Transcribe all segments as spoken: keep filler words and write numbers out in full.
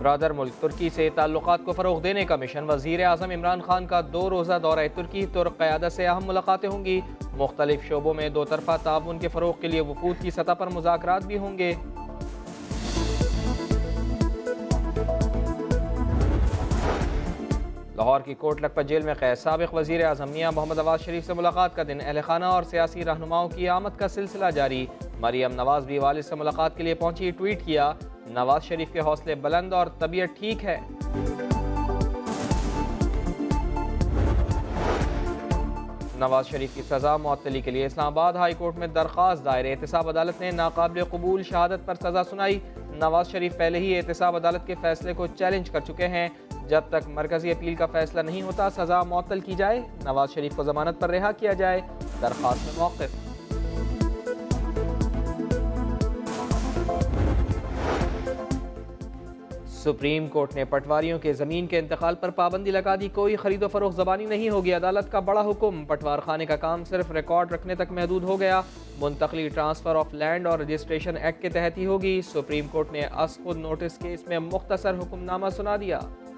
Brother मुल्क तुर्की से ताल्लुकात को फ़रोग़ देने का मिशन। वज़ीर आज़म इमरान खान का दो रोज़ा दौरा तुर्की, तुर्क क़यादत से अहम मुलाकातें होंगी। मुख्तलिफ शोबों में दो तरफ़ा ताउन के फ़रोग़ के लिए वफ़ूद की सतह पर मुज़ाकरात भी होंगे। लाहौर की कोट लखपत जेल में कैद साबिक़ वज़ीर आज़म मियां मोहम्मद नवाज शरीफ से मुलाकात का दिन। अहल खाना और सियासी रहनुमाओं की आमद का सिलसिला जारी। मरियम नवाज भी वालिद से मुलाकात के लिए पहुंची। ट्वीट किया, नवाज शरीफ के हौसले बुलंद और तबीयत ठीक है। नवाज शरीफ की सज़ा मुअत्तली के लिए इस्लामाबाद हाई कोर्ट में दरख्वास्त दायर। एहतसाब अदालत ने नाकाबिल कबूल शहादत पर सज़ा सुनाई। नवाज शरीफ पहले ही एहतसाब अदालत के फैसले को चैलेंज कर चुके हैं। जब तक मरकजी अपील का फैसला नहीं होता सज़ा मुअत्तल की जाए। नवाज शरीफ को जमानत पर रिहा किया जाए। दरख्वास्त में मौक़िफ़। सुप्रीम कोर्ट ने पटवारियों के ज़मीन के इंतकाल पर पाबंदी लगा दी। कोई खरीदो फरोख्त ज़बानी नहीं होगी। अदालत का बड़ा हुक्म। पटवार खाने का काम सिर्फ रिकॉर्ड रखने तक महदूद हो गया। मुंतकली ट्रांसफ़र ऑफ लैंड और रजिस्ट्रेशन एक्ट के तहत ही होगी। सुप्रीम कोर्ट ने अस खुद नोटिस केस में मुख्तसर हुक्मनामा सुना दिया।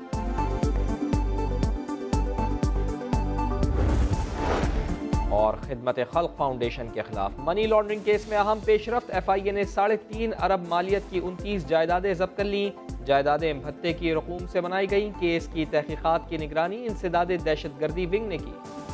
और खिदमत खल्क फाउंडेशन के खिलाफ मनी लॉन्ड्रिंग केस में अहम पेशरफ्त। एफ आई ए ने साढ़े तीन अरब मालियत की उनतीस जायदादें जब्त कर लीं। जायदादें भत्ते की रकूम से बनाई गई। केस की तहकीकात की निगरानी इंसदाद दहशत गर्दी विंग ने की।